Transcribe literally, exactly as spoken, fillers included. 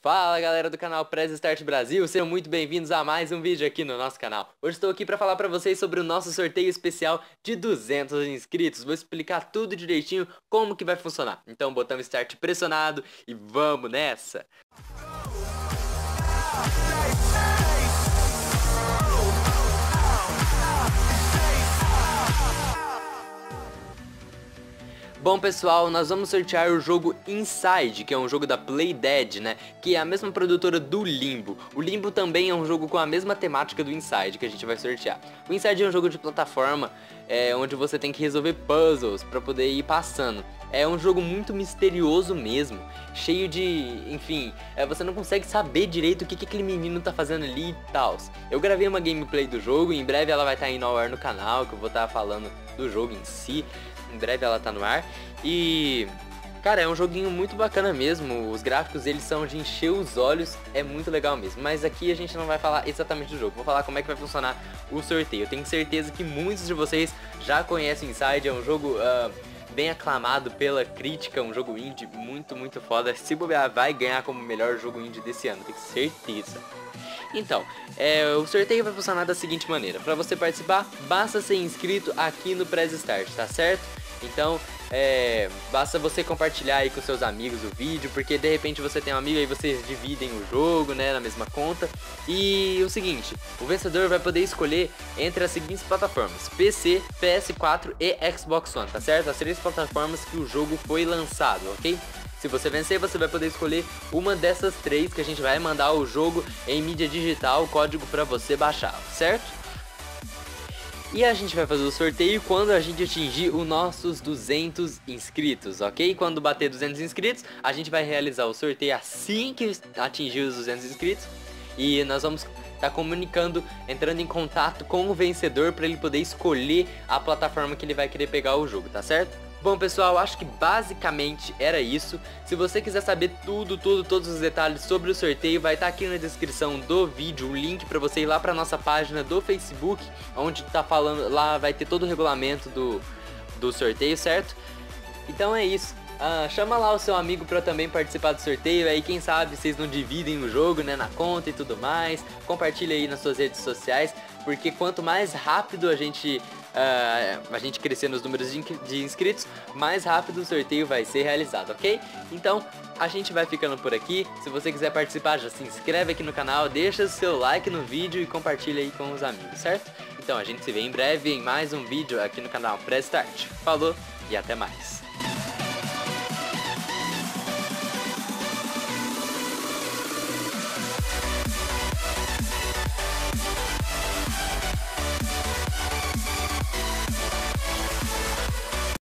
Fala galera do canal Prez Start Brasil, sejam muito bem-vindos a mais um vídeo aqui no nosso canal. Hoje estou aqui para falar para vocês sobre o nosso sorteio especial de duzentos inscritos. Vou explicar tudo direitinho como que vai funcionar. Então botamos Start pressionado e vamos nessa! Bom pessoal, nós vamos sortear o jogo Inside, que é um jogo da Playdead, né? Que é a mesma produtora do Limbo. O Limbo também é um jogo com a mesma temática do Inside, que a gente vai sortear. O Inside é um jogo de plataforma, é, onde você tem que resolver puzzles para poder ir passando. É um jogo muito misterioso mesmo, cheio de... enfim, é, você não consegue saber direito o que, que aquele menino tá fazendo ali e tal. Eu gravei uma gameplay do jogo e em breve ela vai estar indo ao ar no canal, que eu vou estar falando do jogo em si. Em breve ela tá no ar. E... cara, é um joguinho muito bacana mesmo. Os gráficos, eles são de encher os olhos. É muito legal mesmo. Mas aqui a gente não vai falar exatamente do jogo. Vou falar como é que vai funcionar o sorteio. Eu tenho certeza que muitos de vocês já conhecem Inside. É um jogo uh, bem aclamado pela crítica. Um jogo indie muito, muito foda. Se bobear, vai ganhar como melhor jogo indie desse ano. Tenho certeza. Então, é, o sorteio vai funcionar da seguinte maneira. Para você participar, basta ser inscrito aqui no Prez Start, tá certo? Então, é, basta você compartilhar aí com seus amigos o vídeo, porque de repente você tem um amigo e vocês dividem o jogo, né, na mesma conta. E o seguinte, o vencedor vai poder escolher entre as seguintes plataformas: P C, P S quatro e Xbox One, tá certo? As três plataformas que o jogo foi lançado, ok? Se você vencer, você vai poder escolher uma dessas três, que a gente vai mandar o jogo em mídia digital, o código para você baixar, certo? E a gente vai fazer o sorteio quando a gente atingir os nossos duzentos inscritos, ok? Quando bater duzentos inscritos, a gente vai realizar o sorteio assim que atingir os duzentos inscritos. E nós vamos estar comunicando, entrando em contato com o vencedor para ele poder escolher a plataforma que ele vai querer pegar o jogo, tá certo? Bom pessoal, acho que basicamente era isso. Se você quiser saber tudo, tudo, todos os detalhes sobre o sorteio, vai estar aqui na descrição do vídeo o link para você ir lá para nossa página do Facebook, onde tá falando, lá vai ter todo o regulamento do, do sorteio, certo? Então é isso. Ah, chama lá o seu amigo para também participar do sorteio, aí quem sabe vocês não dividem o jogo, né, na conta e tudo mais. Compartilha aí nas suas redes sociais, porque quanto mais rápido a gente uh, a gente crescer nos números de, de inscritos, mais rápido o sorteio vai ser realizado, ok? Então a gente vai ficando por aqui. Se você quiser participar, já se inscreve aqui no canal, deixa seu like no vídeo e compartilha aí com os amigos, certo? Então a gente se vê em breve em mais um vídeo aqui no canal Prez Start. Falou e até mais!